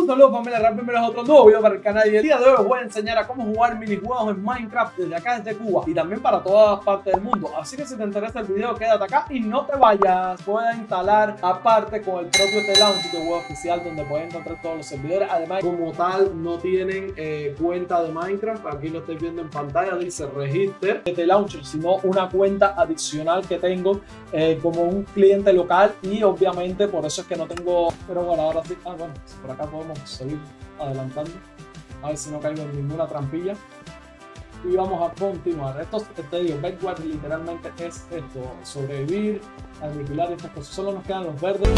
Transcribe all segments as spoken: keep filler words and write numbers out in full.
saludo familia Rap, bienvenidos a otro nuevo video para el canal. Y el día de hoy os voy a enseñar a cómo jugar minijuegos en Minecraft desde acá, desde Cuba, y también para todas partes del mundo. Así que si te interesa el video, quédate acá y no te vayas. Puedes instalar aparte con el propio T-Launcher, tu web oficial donde puedes encontrar todos los servidores. Además, como tal, no tienen eh, cuenta de Minecraft. Aquí lo estáis viendo en pantalla, dice register de T-Launcher, sino una cuenta adicional que tengo eh, como un cliente local. Y obviamente por eso es que no tengo, pero bueno, ahora sí, ah, bueno, por acá podemos seguir adelantando, a ver si no caigo en ninguna trampilla. Y vamos a continuar. Esto, te digo, Bedwars literalmente es esto: sobrevivir, aniquilar estas cosas. Solo nos quedan los verdes.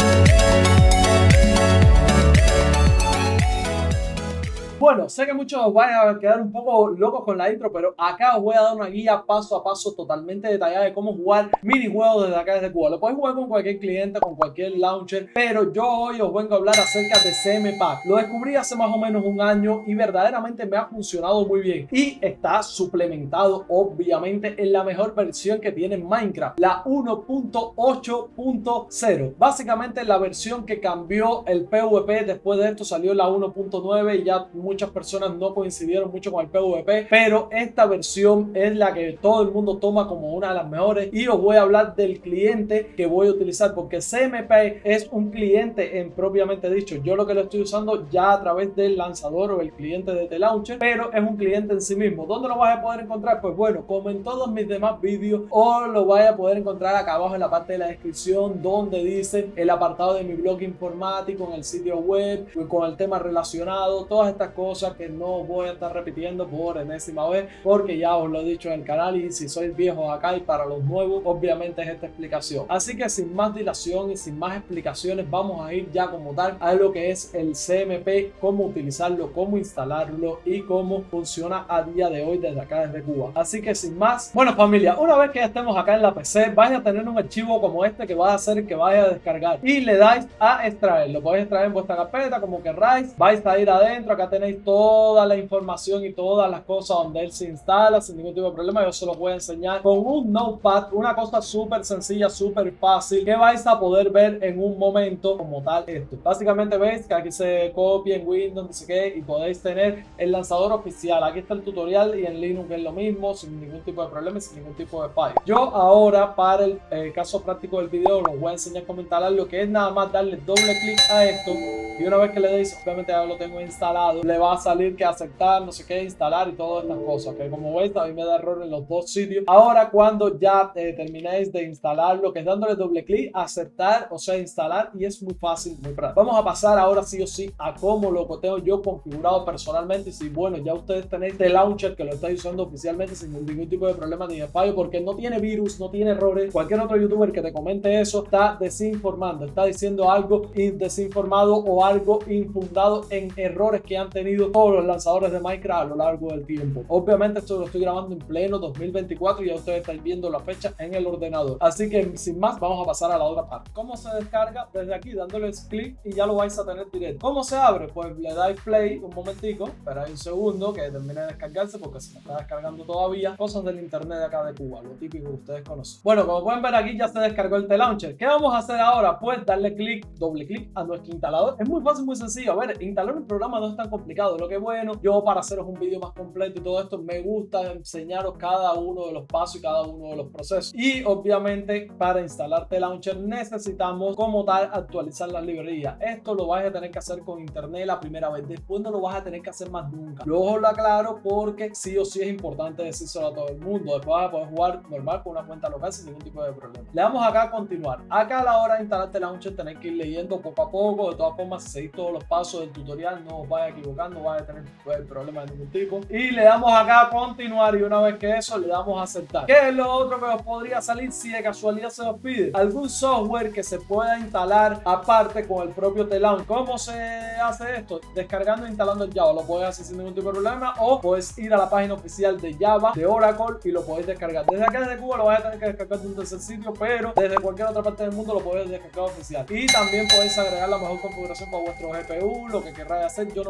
Bueno, sé que muchos os vais a quedar un poco locos con la intro, pero acá os voy a dar una guía paso a paso totalmente detallada de cómo jugar minijuegos desde acá, desde Cuba. Lo podéis jugar con cualquier cliente, con cualquier launcher, pero yo hoy os vengo a hablar acerca de C M Pack. Lo descubrí hace más o menos un año y verdaderamente me ha funcionado muy bien. Y está suplementado, obviamente, en la mejor versión que tiene Minecraft, la uno punto ocho punto cero. Básicamente la versión que cambió el PvP. Después de esto salió la uno punto nueve y ya muy muchas personas no coincidieron mucho con el PvP, pero esta versión es la que todo el mundo toma como una de las mejores. Y os voy a hablar del cliente que voy a utilizar, porque C M P es un cliente en propiamente dicho. Yo lo que lo estoy usando ya a través del lanzador o el cliente de T-Launcher, pero es un cliente en sí mismo. ¿Dónde lo vas a poder encontrar? Pues bueno, como en todos mis demás vídeos, o lo vais a poder encontrar acá abajo en la parte de la descripción, donde dice el apartado de mi blog informático, en el sitio web, con el tema relacionado, todas estas cosas cosas que no voy a estar repitiendo por enésima vez, porque ya os lo he dicho en el canal. Y si sois viejos acá, y para los nuevos obviamente es esta explicación. Así que sin más dilación y sin más explicaciones, vamos a ir ya como tal a lo que es el C M P, cómo utilizarlo, cómo instalarlo y cómo funciona a día de hoy desde acá, desde Cuba. Así que sin más, bueno familia, una vez que ya estemos acá en la P C, vais a tener un archivo como este que va a hacer que vaya a descargar, y le dais a extraer. Lo podéis extraer en vuestra carpeta como queráis. Vais a ir adentro, acá tenéis toda la información y todas las cosas donde él se instala sin ningún tipo de problema. Yo se lo voy a enseñar con un notepad, una cosa súper sencilla, súper fácil, que vais a poder ver en un momento como tal esto. Básicamente veis que aquí se copia en Windows, no sé qué, y podéis tener el lanzador oficial. Aquí está el tutorial, y en Linux es lo mismo, sin ningún tipo de problema y sin ningún tipo de fallo. Yo ahora, para el eh, caso práctico del video, os voy a enseñar cómo instalar, lo que es nada más darle doble clic a esto, y una vez que le deis, obviamente ya lo tengo instalado, le va a salir que aceptar, no sé qué, instalar y todas estas cosas, que como veis a mí me da error en los dos sitios. Ahora cuando ya eh, terminéis de instalar, lo que es dándole doble clic, aceptar, o sea instalar, y es muy fácil, muy práctico. Vamos a pasar ahora sí o sí a cómo lo tengo yo configurado personalmente. Y si bueno, ya ustedes tenéis T-Launcher que lo estáis usando oficialmente sin ningún tipo de problema ni de fallo, porque no tiene virus, no tiene errores. Cualquier otro youtuber que te comente eso está desinformando, está diciendo algo desinformado o algo infundado en errores que han tenido todos los lanzadores de Minecraft a lo largo del tiempo. Obviamente esto lo estoy grabando en pleno dos mil veinticuatro y ya ustedes están viendo la fecha en el ordenador. Así que sin más, vamos a pasar a la otra parte. ¿Cómo se descarga? Desde aquí dándoles clic y ya lo vais a tener directo. ¿Cómo se abre? Pues le dais play un momentico, esperáis un segundo que termine de descargarse, porque se me está descargando todavía. Cosas del internet de acá de Cuba, lo típico que ustedes conocen. Bueno, como pueden ver aquí ya se descargó el T-Launcher. ¿Qué vamos a hacer ahora? Pues darle clic, doble clic a nuestro instalador. Es muy fácil, muy sencillo. A ver, instalar un programa no es tan complicado. Lo que bueno, yo para haceros un vídeo más completo y todo esto, me gusta enseñaros cada uno de los pasos y cada uno de los procesos. Y obviamente para instalar T-Launcher necesitamos como tal actualizar las librerías. Esto lo vais a tener que hacer con internet la primera vez, después no lo vas a tener que hacer más nunca. Luego lo aclaro porque sí o sí es importante decírselo a todo el mundo. Después vas a poder jugar normal con una cuenta local sin ningún tipo de problema. Le damos acá a continuar. Acá a la hora de instalar T-Launcher tenéis que ir leyendo poco a poco. De todas formas, si seguís todos los pasos del tutorial, no os vais a equivocar, no vais a tener problema de ningún tipo. Y le damos acá a continuar, y una vez que eso le damos a aceptar. ¿Qué es lo otro que os podría salir si de casualidad se os pide? Algún software que se pueda instalar aparte con el propio T-Launcher. ¿Cómo se hace esto? Descargando e instalando el Java. Lo puedes hacer sin ningún tipo de problema, o puedes ir a la página oficial de Java de Oracle y lo podéis descargar. Desde acá, desde Cuba, lo vais a tener que descargar de un tercer sitio, pero desde cualquier otra parte del mundo lo podéis descargar oficial. Y también podéis agregar la mejor configuración para vuestro G P U, lo que queráis hacer. Yo no voy a instalar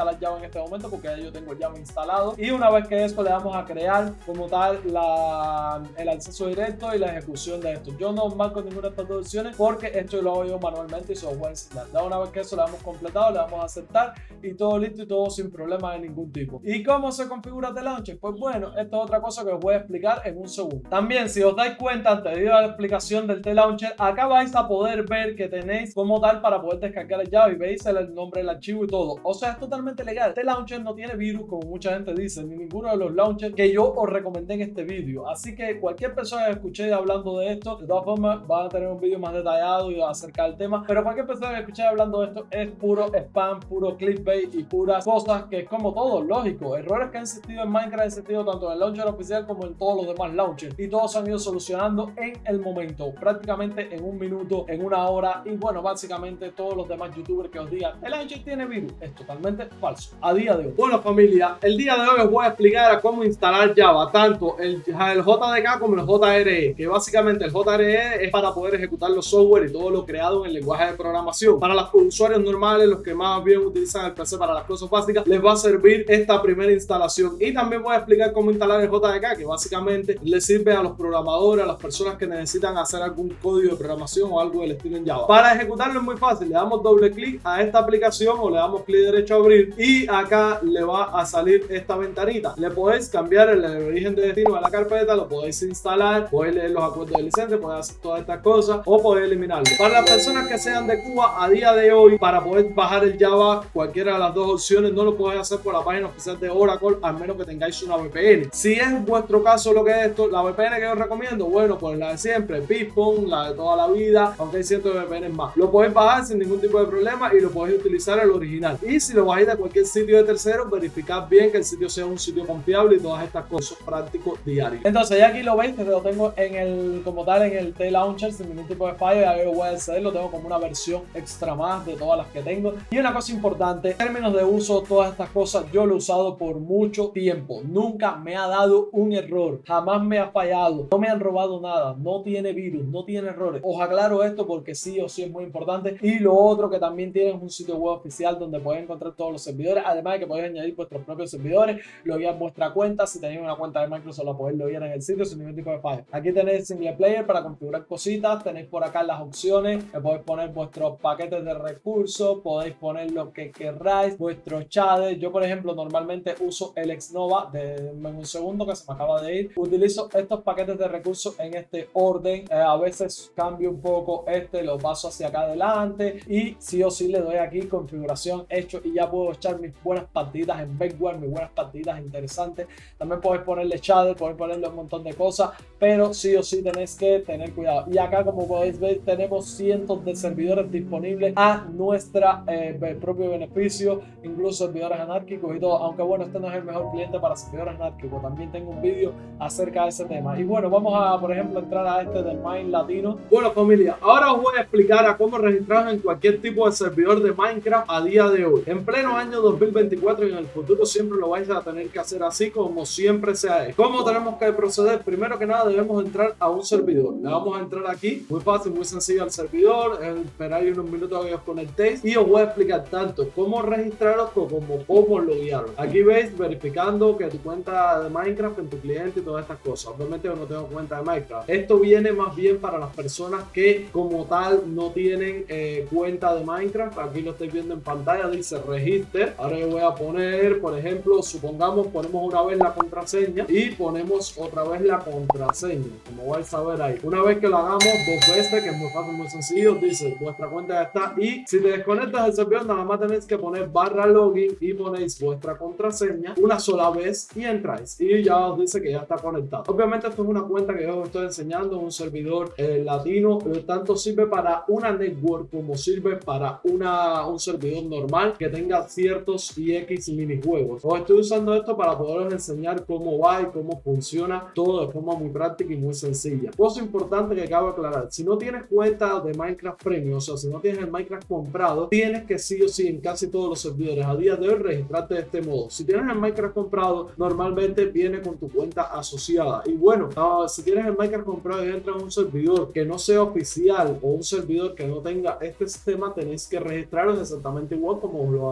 instalar Java en este momento porque ya yo tengo Java instalado. Y una vez que eso le damos a crear como tal la, el acceso directo y la ejecución de esto. Yo no marco ninguna de estas dos opciones porque esto lo hago yo manualmente y se lo voy a enseñar. Ya una vez que eso le hemos completado, le damos a aceptar y todo listo y todo sin problema de ningún tipo. ¿Y cómo se configura The Launcher? Pues bueno, esto es otra cosa que os voy a explicar en un segundo. También, si os dais cuenta, antes de ir a la explicación del The Launcher, acá vais a poder ver que tenéis como tal para poder descargar el Java y veis el nombre del archivo y todo. O sea, es totalmente legal. The Launcher no tiene virus, como mucha gente dice, ni ninguno de los launchers que yo os recomendé en este vídeo. Así que cualquier persona que escuché hablando de esto, de todas formas, van a tener un vídeo más detallado y acerca del tema. Pero cualquier persona que escuché hablando de esto es puro spam, puro clickbait y puras cosas que es como todo, lógico. Errores que han existido en Minecraft han existido tanto en el launcher oficial como en todos los demás launchers. Y todos se han ido solucionando en el momento, prácticamente en un minuto, en una hora. Y bueno, básicamente todos los demás youtubers que os digan el launcher tiene virus, es totalmente falso a día de hoy. Bueno, familia, el día de hoy os voy a explicar a cómo instalar Java, tanto el, el J D K como el J R E, que básicamente el J R E es para poder ejecutar los software y todo lo creado en el lenguaje de programación. Para los usuarios normales, los que más bien utilizan el P C para las cosas básicas, les va a servir esta primera instalación. Y también voy a explicar cómo instalar el J D K, que básicamente le sirve a los programadores, a las personas que necesitan hacer algún código de programación o algo del estilo en Java. Para ejecutarlo es muy fácil, le damos doble clic a esta aplicación o le damos clic derecho a abrir y acá le va a salir esta ventanita. Le podéis cambiar el, el origen de destino de la carpeta, lo podéis instalar, podéis leer los acuerdos de licencia, podéis hacer todas estas cosas o podéis eliminarlo. Para las personas que sean de Cuba, a día de hoy, para poder bajar el Java, cualquiera de las dos opciones, no lo podéis hacer por la página oficial de Oracle, al menos que tengáis una V P N. Si es vuestro caso lo que es esto, la V P N que os recomiendo, bueno, pues la de siempre, Pispon, la de toda la vida, aunque hay cientos de V P Ns más. Lo podéis bajar sin ningún tipo de problema y lo podéis utilizar el original. Y si lo bajáis de cualquier sitio de tercero, verificad bien que el sitio sea un sitio confiable y todas estas cosas prácticos diarios. Entonces ya aquí lo veis, que lo tengo en el, como tal, en el The Launcher sin ningún tipo de fallo. Ya yo voy a acceder, lo tengo como una versión extra más de todas las que tengo. Y una cosa importante, en términos de uso, todas estas cosas yo lo he usado por mucho tiempo. Nunca me ha dado un error, jamás me ha fallado, no me han robado nada, no tiene virus, no tiene errores. Os aclaro esto porque sí o sí es muy importante. Y lo otro que también tiene es un sitio web oficial donde podéis encontrar todos los servidores, además de que podéis añadir vuestros propios servidores, loguear vuestra cuenta. Si tenéis una cuenta de Microsoft la podéis loguear en el sitio sin ningún tipo de fallo. Aquí tenéis single player para configurar cositas, tenéis por acá las opciones, que podéis poner vuestros paquetes de recursos, podéis poner lo que queráis, vuestros chats. Yo por ejemplo normalmente uso el Xnova, de en un segundo que se me acaba de ir, utilizo estos paquetes de recursos en este orden, eh, a veces cambio un poco este, lo paso hacia acá adelante y sí o sí le doy aquí configuración hecho y ya puedo echar mis buenas partidas en Bedwars, mis buenas partidas interesantes. También podéis ponerle shader, podéis ponerle un montón de cosas, pero sí o sí tenéis que tener cuidado. Y acá, como podéis ver, tenemos cientos de servidores disponibles a nuestra eh, propio beneficio, incluso servidores anárquicos y todo, aunque bueno, este no es el mejor cliente para servidores anárquicos. También tengo un vídeo acerca de ese tema. Y bueno, vamos a, por ejemplo, entrar a este del Mine Latino. Bueno, familia, ahora os voy a explicar a cómo registraros en cualquier tipo de servidor de Minecraft a día de hoy. En pleno año dos mil veinticuatro y en el futuro siempre lo vais a tener que hacer así como siempre se ha hecho. ¿Cómo tenemos que proceder? Primero que nada debemos entrar a un servidor. Le vamos a entrar aquí, muy fácil, muy sencillo al servidor. Esperáis unos minutos a que os conectéis y os voy a explicar tanto cómo registraros como cómo loguearos. Aquí veis verificando que tu cuenta de Minecraft en tu cliente y todas estas cosas. Obviamente yo no tengo cuenta de Minecraft. Esto viene más bien para las personas que como tal no tienen eh, cuenta de Minecraft. Aquí lo estáis viendo en pantalla, dice register. Ahora yo voy a poner, por ejemplo, supongamos ponemos una vez la contraseña y ponemos otra vez la contraseña, como vais a ver ahí. Una vez que lo hagamos dos veces, que es muy fácil, muy sencillo, dice vuestra cuenta ya está. Y si te desconectas del servidor, nada más tenéis que poner barra login y ponéis vuestra contraseña una sola vez y entráis y ya os dice que ya está conectado. Obviamente esto es una cuenta que yo os estoy enseñando, un servidor eh, latino, pero tanto sirve para una network como sirve para una, un servidor normal que tenga ciertos y X minijuegos. Os estoy usando esto para poderos enseñar cómo va y cómo funciona todo de forma muy práctica y muy sencilla. Cosa importante que acabo de aclarar: si no tienes cuenta de Minecraft Premium, o sea, si no tienes el Minecraft comprado, tienes que sí o sí en casi todos los servidores a día de hoy registrarte de este modo. Si tienes el Minecraft comprado, normalmente viene con tu cuenta asociada. Y bueno, uh, si tienes el Minecraft comprado y entras en un servidor que no sea oficial o un servidor que no tenga este sistema, tenéis que registraros exactamente igual como os lo acabo de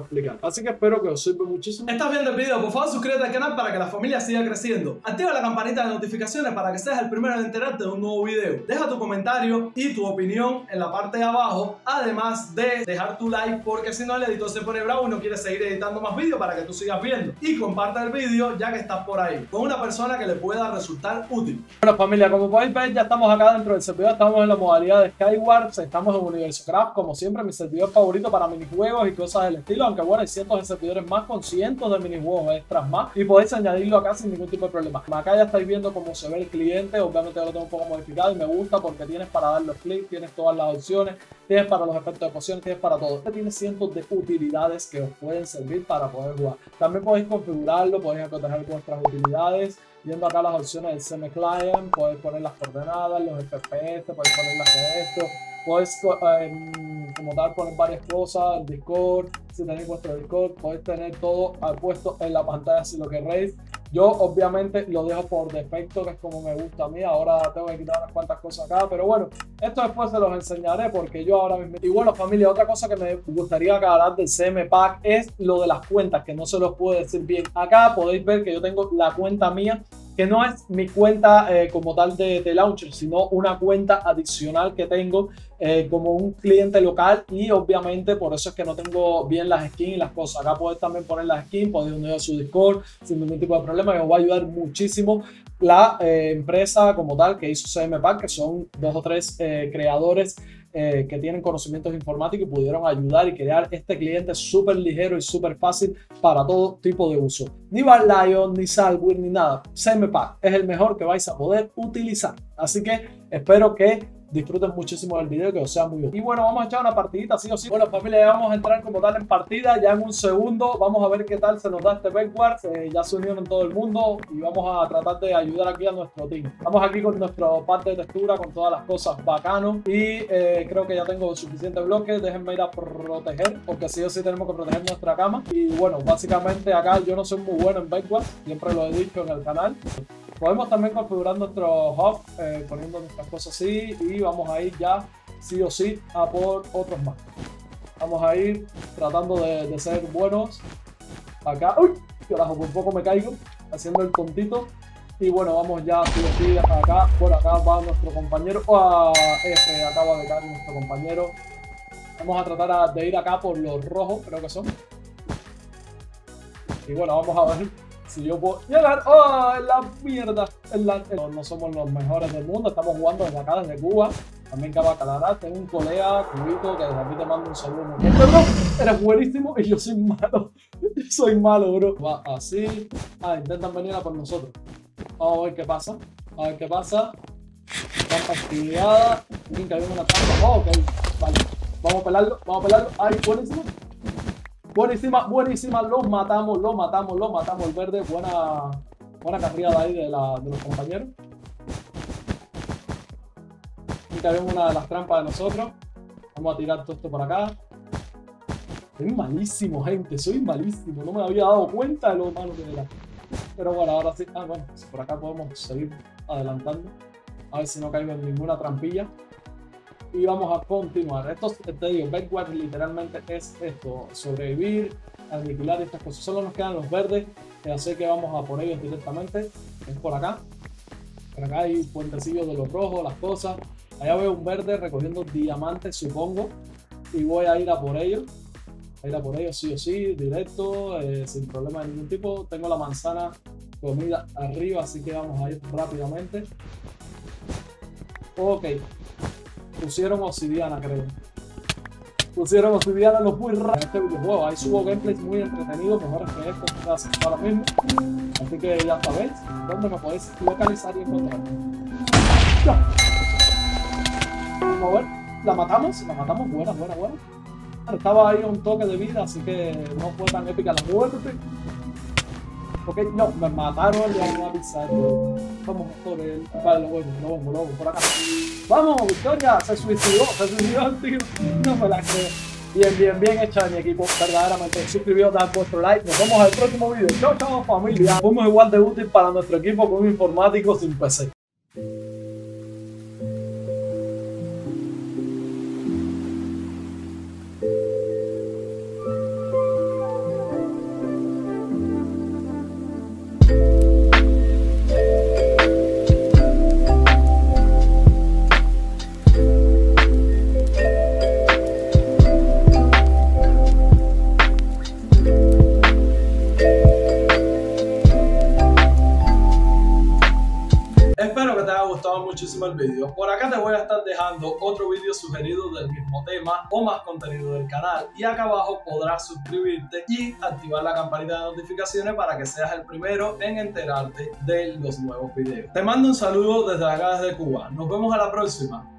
explicar. Así que espero que os sirva muchísimo. ¿Estás viendo el video? Por favor suscríbete al canal para que la familia siga creciendo. Activa la campanita de notificaciones para que seas el primero en enterarte de un nuevo video. Deja tu comentario y tu opinión en la parte de abajo, además de dejar tu like, porque si no el editor se pone bravo y no quiere seguir editando más vídeos para que tú sigas viendo. Y comparte el vídeo ya que estás por ahí con una persona que le pueda resultar útil. Bueno familia, como podéis ver ya estamos acá dentro del servidor, estamos en la modalidad de Skywars, estamos en Universo Craft, como siempre mi servidor favorito para minijuegos y cosas del estilo, aunque bueno hay cientos de servidores más con cientos de minijuegos extras más y podéis añadirlo acá sin ningún tipo de problema. Acá ya estáis viendo cómo se ve el cliente, obviamente yo lo tengo un poco modificado y me gusta porque tienes para dar los clics, tienes todas las opciones, tienes para los efectos de pociones, tienes para todo. Este tiene cientos de utilidades que os pueden servir para poder jugar. También podéis configurarlo, podéis acotar vuestras utilidades. Viendo acá las opciones del Semi Client, podéis poner las coordenadas, los F P S, podéis poner las de esto, podéis eh, como tal poner varias cosas, el Discord, si tenéis vuestro Discord, podéis tener todo puesto en la pantalla si lo queréis. Yo obviamente lo dejo por defecto, que es como me gusta a mí. Ahora tengo que quitar unas cuantas cosas acá, pero bueno, esto después se los enseñaré porque yo ahora mismo... Y bueno familia, otra cosa que me gustaría aclarar del C M Pack es lo de las cuentas, que no se los puedo decir bien. Acá podéis ver que yo tengo la cuenta mía, que no es mi cuenta eh, como tal de, de launcher, sino una cuenta adicional que tengo eh, como un cliente local, y obviamente por eso es que no tengo bien las skins y las cosas. Acá podéis también poner las skins, podéis unir a su Discord sin ningún tipo de problema, y os va a ayudar muchísimo la eh, empresa como tal que hizo C M Pack, que son dos o tres eh, creadores Eh, que tienen conocimientos informáticos y pudieron ayudar y crear este cliente súper ligero y súper fácil para todo tipo de uso. Ni Bad Lion, ni Salwir, ni nada. C M Pack es el mejor que vais a poder utilizar. Así que espero que disfruten muchísimo del video, que os sea muy útil. Y bueno, vamos a echar una partidita, sí o sí. Bueno familia, ya vamos a entrar como tal en partida, ya en un segundo. Vamos a ver qué tal se nos da este Backward. Eh, ya se unieron todo el mundo y vamos a tratar de ayudar aquí a nuestro team. Estamos aquí con nuestro pack de textura, con todas las cosas bacano. Y eh, creo que ya tengo suficiente bloques. Déjenme ir a proteger, porque sí o sí tenemos que proteger nuestra cama. Y bueno, básicamente acá yo no soy muy bueno en Backward, siempre lo he dicho en el canal. Podemos también configurar nuestro hub eh, poniendo nuestras cosas así, y vamos a ir ya sí o sí a por otros más. Vamos a ir tratando de, de ser buenos acá. ¡Uy! Carajo, por poco me caigo haciendo el tontito. Y bueno, vamos ya sí o sí acá. Por acá va nuestro compañero. ¡Oh! F, acaba de caer nuestro compañero. Vamos a tratar de ir acá por los rojos, creo que son. Y bueno, vamos a ver si yo puedo llegar. ¡Oh! En la mierda. En la... No somos los mejores del mundo. Estamos jugando desde acá, desde Cuba. También cabe aclarar, tengo un colega, Cubito, que desde aquí te mando un saludo. Bro, eres buenísimo y yo soy malo. Yo soy malo, bro. Va así. Ah, intentan venir a por nosotros. Vamos a ver qué pasa. A ver qué pasa. Trampa activada. Miren que hay una trampa. Oh, ok. Vale. Vamos a pelarlo. Vamos a pelarlo. Ay, buenísimo. Buenísima, buenísima. Los matamos, los matamos, los matamos. El verde. Buena, buena carrera ahí de, la, de los compañeros. Tenemos una de las trampas de nosotros. Vamos a tirar todo esto por acá. Soy malísimo, gente. Soy malísimo. No me había dado cuenta de lo malo que era. Pero bueno, ahora sí. Ah, bueno. Por acá podemos seguir adelantando. A ver si no caigo en ninguna trampilla. Y vamos a continuar. Esto, te digo, Backward literalmente es esto. Sobrevivir, aniquilar estas cosas. Solo nos quedan los verdes. Así que vamos a por ellos directamente. Es por acá. Por acá hay puentecillos de los rojos, las cosas. Allá veo un verde recogiendo diamantes, supongo. Y voy a ir a por ellos. A ir a por ellos sí o sí, directo, eh, sin problema de ningún tipo. Tengo la manzana comida arriba, así que vamos a ir rápidamente. Ok. Pusieron obsidiana, creo. Pusieron obsidiana los muy rápido en este videojuego. Ahí subo gameplays muy entretenidos, mejores que estos que hacen ahora mismo. Así que ya sabéis dónde me podéis localizar y encontrar. ¡Ya! Vamos a ver, la matamos, la matamos, buena, buena, buena. Estaba ahí a un toque de vida, así que no fue tan épica la muerte. Ok, no, me mataron y hay una pizza. Vamos por el... Vale, lo vuelvo, lo vuelvo, lo vuelvo, por acá. ¡Vamos, victoria! Se suicidó, se suicidó, tío. No me la creo. Bien, bien, bien hecha mi equipo, verdaderamente. Suscribíos, dad vuestro like. Nos vemos en el próximo video. Chao, chao, familia. Fuimos igual de útil para nuestro equipo con un informático sin P C. Espero que te haya gustado muchísimo el vídeo. Por acá te voy a estar dejando otro vídeo sugerido del mismo tema o más contenido del canal, y acá abajo podrás suscribirte y activar la campanita de notificaciones para que seas el primero en enterarte de los nuevos videos. Te mando un saludo desde acá, desde Cuba. Nos vemos a la próxima.